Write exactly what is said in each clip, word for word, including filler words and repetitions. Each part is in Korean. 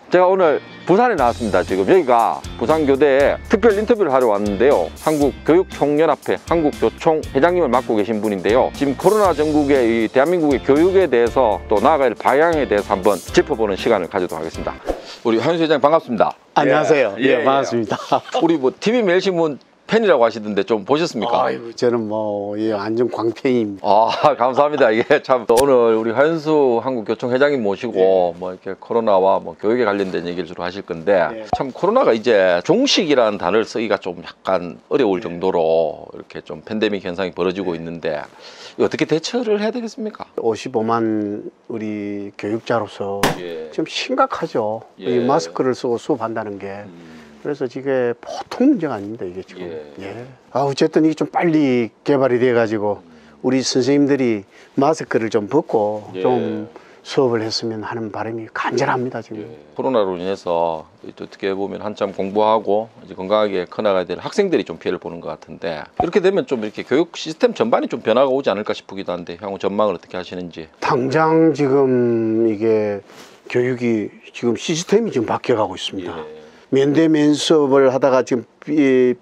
제가 오늘 부산에 나왔습니다. 지금 여기가 부산교대에 특별 인터뷰를 하러 왔는데요. 한국교육총연합회 한국교총 회장님을 맡고 계신 분인데요. 지금 코로나 전국의 이 대한민국의 교육에 대해서 또 나아갈 방향에 대해서 한번 짚어보는 시간을 가지도록 하겠습니다. 우리 한윤수 회장님 반갑습니다. 안녕하세요. 예, 예, 예 반갑습니다. 우리 뭐 티비 매일신문 팬이라고 하시던데 좀 보셨습니까? 아이고, 저는 뭐 예, 완전 광팬입니다. 아, 감사합니다. 이게 참 오늘 우리 한윤수 한국교총 회장님 모시고 네. 뭐 이렇게 코로나와 뭐 교육에 관련된 얘기를 주로 하실 건데 네. 참 코로나가 이제 종식이라는 단어를 쓰기가 좀 약간 어려울 네. 정도로 이렇게 좀 팬데믹 현상이 벌어지고 네. 있는데 어떻게 대처를 해야 되겠습니까? 오십오만 우리 교육자로서 예. 좀 심각하죠. 예. 이 마스크를 쓰고 수업한다는 게. 음. 그래서 이게 보통 문제가 아닙니다, 이게 지금. 예. 예. 아, 어쨌든 이게 좀 빨리 개발이 돼가지고 우리 선생님들이 마스크를 좀 벗고 예. 좀 수업을 했으면 하는 바람이 간절합니다, 지금. 예. 코로나로 인해서 어떻게 보면 한참 공부하고 이제 건강하게 커나가야 될 학생들이 좀 피해를 보는 것 같은데 이렇게 되면 좀 이렇게 교육 시스템 전반이 좀 변화가 오지 않을까 싶기도 한데 향후 전망을 어떻게 하시는지. 당장 지금 이게 교육이 지금 시스템이 지금 바뀌어가고 있습니다. 예. 면대면 수업을 하다가 지금 비,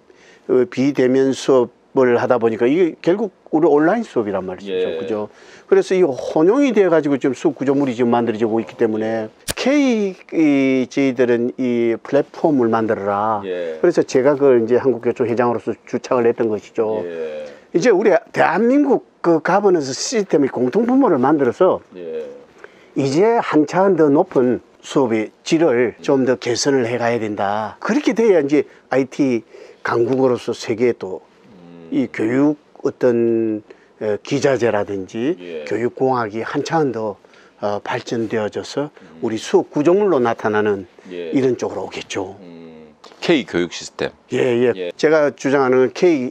비대면 수업을 하다 보니까 이게 결국 우리 온라인 수업이란 말이죠. 예. 그죠? 그래서 이 혼용이 돼 가지고 지금 수업 구조물이 지금 만들어지고 있기 때문에 K 이, 저희들은 이 플랫폼을 만들어라. 예. 그래서 제가 그걸 이제 한국교총 회장으로서 주창을 했던 것이죠. 예. 이제 우리 대한민국 그 가버넌스 시스템의 공통분모를 만들어서 예. 이제 한 차원 더 높은 수업의 질을 좀 더 개선을 해 가야 된다. 그렇게 돼야 이제 아이티 강국으로서 세계에 또 이 교육 어떤 기자재라든지 예. 교육공학이 한 차원 더 어, 발전되어져서 음. 우리 수업 구조물로 나타나는 예. 이런 쪽으로 오겠죠. 음. K 교육 시스템. 예, 예. 예. 제가 주장하는 K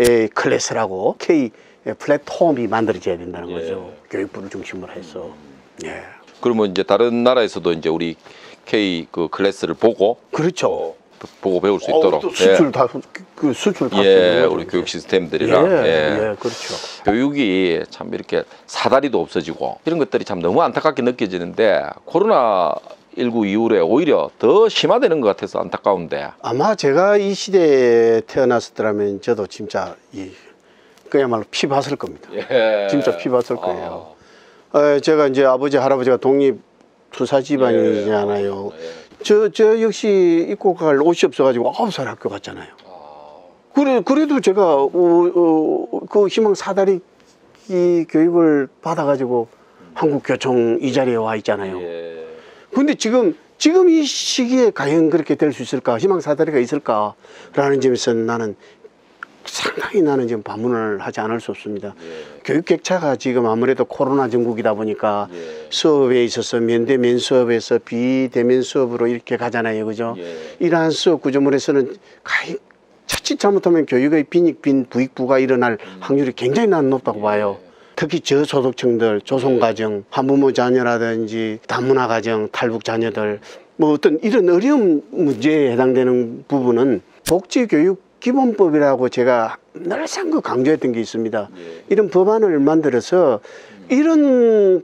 클래스라고 K 플랫폼이 만들어져야 된다는 예. 거죠. 교육부를 중심으로 해서. 음. 예. 그러면 이제 다른 나라에서도 이제 우리 K 그 클래스를 보고 그렇죠. 어, 보고 배울 수 있도록 어, 수출 예. 다 그 수출 다 예, 우리 교육 시스템들이랑 예, 예. 예, 그렇죠. 교육이 참 이렇게 사다리도 없어지고 이런 것들이 참 너무 안타깝게 느껴지는데 코로나 십구 이후에 오히려 더 심화되는 것 같아서 안타까운데 아마 제가 이 시대에 태어났었더라면 저도 진짜 이 그야말로 피 봤을 겁니다. 예. 진짜 피 봤을 거예요. 아. 어, 제가 이제 아버지 할아버지가 독립 투사 집안이잖아요. 예. 예. 저, 저 역시 입고 갈 옷이 없어가지고 아홉 살 학교 갔잖아요. 아. 그래, 그래도 제가, 어, 어, 그 희망 사다리 이 교육을 받아가지고 음. 한국교총 이 자리에 와 있잖아요. 예. 근데 지금, 지금 이 시기에 과연 그렇게 될 수 있을까? 희망 사다리가 있을까라는 점에서 나는 상당히 나는 지금 반문을 하지 않을 수 없습니다. 예. 교육 격차가 지금 아무래도 코로나 전국이다 보니까 예. 수업에 있어서 면대면 수업에서 비대면 수업으로 이렇게 가잖아요. 그죠? 예. 이러한 수업 구조물에서는 자칫 잘못하면 교육의 빈익빈 부익부가 일어날 음. 확률이 굉장히 나는 높다고 예. 봐요. 특히 저소득층들, 조선가정, 한부모 자녀라든지 다문화 가정, 탈북 자녀들 뭐 어떤 이런 어려운 문제에 해당되는 부분은 복지교육 기본법이라고 제가 늘상 그 강조했던 게 있습니다. 예. 이런 법안을 만들어서 음. 이런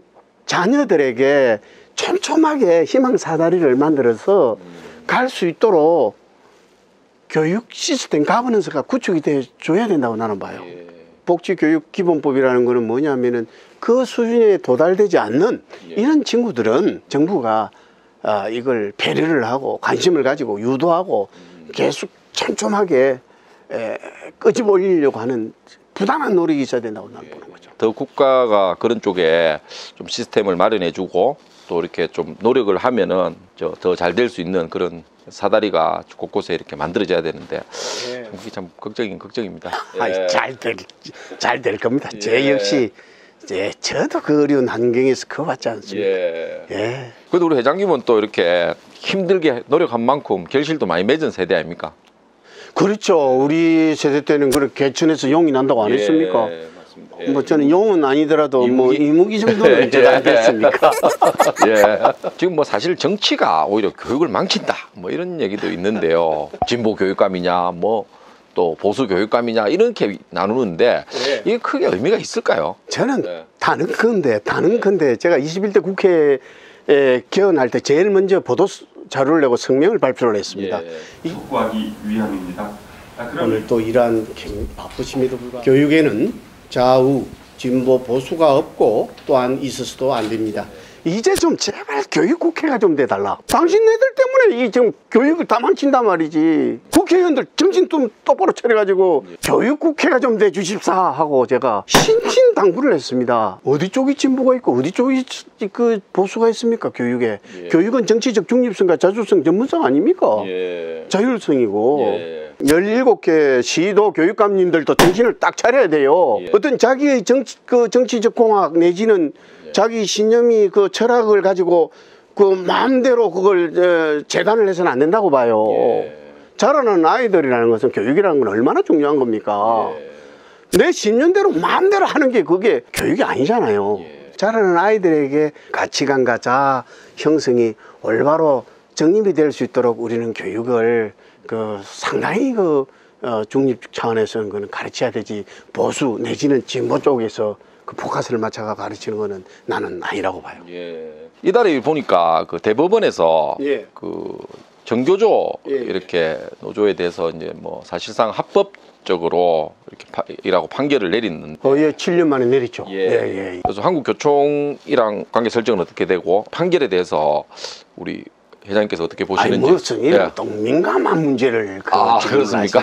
자녀들에게 촘촘하게 희망 사다리를 만들어서 음. 갈 수 있도록 교육 시스템 가버넌스가 구축이 돼 줘야 된다고 나는 봐요. 예. 복지교육 기본법이라는 거는 뭐냐면은 그 수준에 도달되지 않는 예. 이런 친구들은 정부가 아, 이걸 배려를 하고 관심을 가지고 유도하고 음. 계속 촘촘하게 에, 끄집어 올리려고 하는 부당한 노력이 있어야 된다고 나는 예. 보는 거죠. 더 국가가 그런 쪽에 좀 시스템을 마련해주고 또 이렇게 좀 노력을 하면은 더 잘 될 수 있는 그런 사다리가 곳곳에 이렇게 만들어져야 되는데 예. 참 그게 참 걱정인 걱정입니다. 예. 잘 될 잘 될 겁니다. 예. 제 역시 제 저도 그 어려운 환경에서 커봤지 않습니까? 예. 예. 그래도 우리 회장님은 또 이렇게 힘들게 노력한 만큼 결실도 많이 맺은 세대 아닙니까? 그렇죠. 우리 세대 때는 그렇게 개천에서 용이 난다고 안 했습니까? 예, 맞습니다. 예. 뭐 저는 용은 아니더라도 이무기? 뭐 이무기 정도는 제가 안 됐습니까? 예. 지금 뭐 사실 정치가 오히려 교육을 망친다 뭐 이런 얘기도 있는데요. 진보 교육감이냐 뭐 또 보수 교육감이냐 이렇게 나누는데 네. 이게 크게 의미가 있을까요? 저는 네. 다는 건데 다는 건데 제가 이십일 대 국회에 개헌할 때 제일 먼저 보도 자료를 내고 성명을 발표를 했습니다. 예. 촉구하기 위함입니다. 아, 그럼 오늘 또 이러한 바쁘심에도 불구하고 교육에는 좌우, 진보, 보수가 없고 또한 있어서도 안 됩니다. 이제 좀 제발 교육국회가 좀 돼달라. 당신네들 때문에 이 지금 교육을 다 망친단 말이지. 국회의원들 정신 좀 똑바로 차려가지고 교육국회가 좀 돼주십사 하고 제가 신신당부를 했습니다. 어디 쪽이 진보가 있고 어디 쪽이 그 보수가 있습니까? 교육에. 예. 교육은 정치적 중립성과 자주성, 전문성 아닙니까? 예. 자율성이고. 예. 열일곱 개 시도 교육감님들도 정신을 딱 차려야 돼요. 예. 어떤 자기의 정치, 그 정치적 공학 내지는 예. 자기 신념이 그 철학을 가지고 그 마음대로 그걸 어, 재단을 해서는 안 된다고 봐요. 예. 자라는 아이들이라는 것은 교육이라는 건 얼마나 중요한 겁니까? 예. 내 신념대로 마음대로 하는 게 그게 교육이 아니잖아요. 예. 자라는 아이들에게 가치관과 자아 형성이 올바로 정립이 될 수 있도록 우리는 교육을 그 상당히 그 어, 중립 차원에서는 그는 가르쳐야 되지, 보수 내지는 진보 쪽에서 그 포커스를 맞춰가 가르치는 거는 나는 아니라고 봐요. 예. 이달에 보니까 그 대법원에서 예. 그 정교조 예. 이렇게 노조에 대해서 이제 뭐 사실상 합법적으로 이렇게 파, 이라고 판결을 내리는. 어, 예, 칠 년 만에 내렸죠. 예. 예, 예. 그래서 한국교총이랑 관계 설정은 어떻게 되고 판결에 대해서 우리 회장님께서 어떻게 아니 보시는지. 무슨 이런 예. 또 민감한 문제를 그 아, 지금 그렇습니까?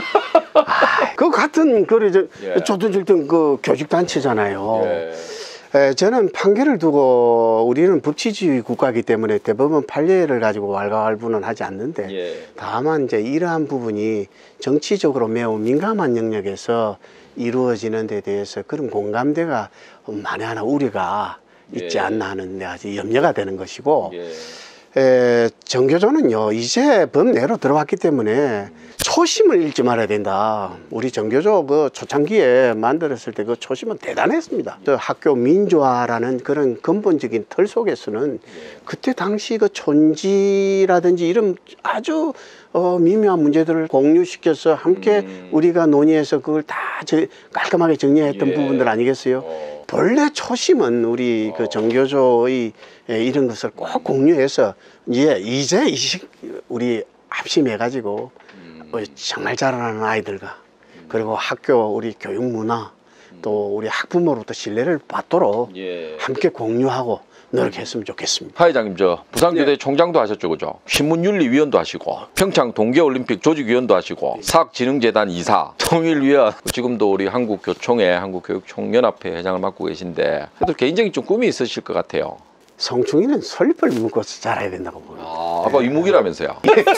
아, 그 같은 그래 저 예. 조선일등 그 교직 단체잖아요. 예. 에, 저는 판결을 두고 우리는 법치주의 국가이기 때문에 대법원 판례를 가지고 왈가왈부는 하지 않는데 예. 다만 이제 이러한 부분이 정치적으로 매우 민감한 영역에서 이루어지는 데 대해서 그런 공감대가 만에 하나 우려가 있지 예. 않나 하는 아주 염려가 되는 것이고 예. 에, 정교조는요 이제 법 내로 들어왔기 때문에 초심을 잃지 말아야 된다. 우리 정교조 그 초창기에 만들었을 때 그 초심은 대단했습니다. 저 학교 민주화라는 그런 근본적인 틀 속에서는 그때 당시 그 촌지라든지 이런 아주 어, 미묘한 문제들을 공유시켜서 함께 음. 우리가 논의해서 그걸 다 저, 깔끔하게 정리했던 예. 부분들 아니겠어요? 어. 본래 초심은 우리 그 정교조의 에, 이런 것을 꼭 공유해서 예, 이제 이식 우리 합심해가지고 음. 어, 정말 잘하는 아이들과 그리고 학교 우리 교육 문화 또 우리 학부모로부터 신뢰를 받도록 예. 함께 공유하고 노력했으면 좋겠습니다. 하 회장님, 저 부산교대 총장도 하셨죠, 그죠? 신문윤리위원도 하시고 평창 동계올림픽 조직위원도 하시고 사학진흥재단 이사, 통일위원, 지금도 우리 한국교총회, 한국교육총연합회 회장을 맡고 계신데 그래도 개인적인 좀 꿈이 있으실 것 같아요. 성충이는 솔잎을 묶어서 자라야 된다고 봅니다. 아, 아빠 이무기라면서요?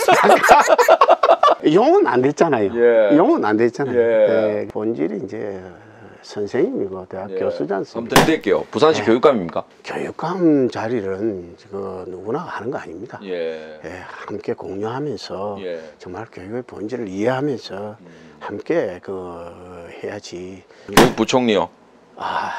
용은 안 됐잖아요. 예. 용은 안 됐잖아요. 예. 예, 본질이 이제 선생님이고 대학 예. 교수지 한번 않습니까? 드릴게요. 부산시 예. 교육감입니까? 교육감 자리는 그 누구나 하는 거 아닙니다. 예. 예, 함께 공유하면서 예. 정말 교육의 본질을 이해하면서 음. 함께 그 해야지. 교육부총리요. 아,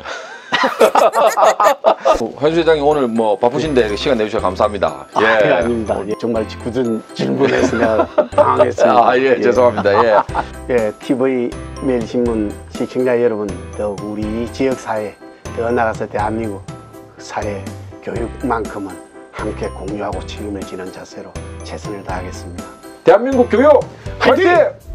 한수 회장님 오늘 뭐 바쁘신데 시간 내주셔서 감사합니다. 아, 예, 아닙니다. 예, 정말 굳은 질문에서 내가 당황했습니다. 아, 예, 죄송합니다. 예. 예, 티비 매일신문 시청자 여러분, 더욱 우리 지역 사회 더 나가서 대한민국 사회 교육만큼은 함께 공유하고 책임을 지는 자세로 최선을 다하겠습니다. 대한민국 교육 화이팅! 화이팅!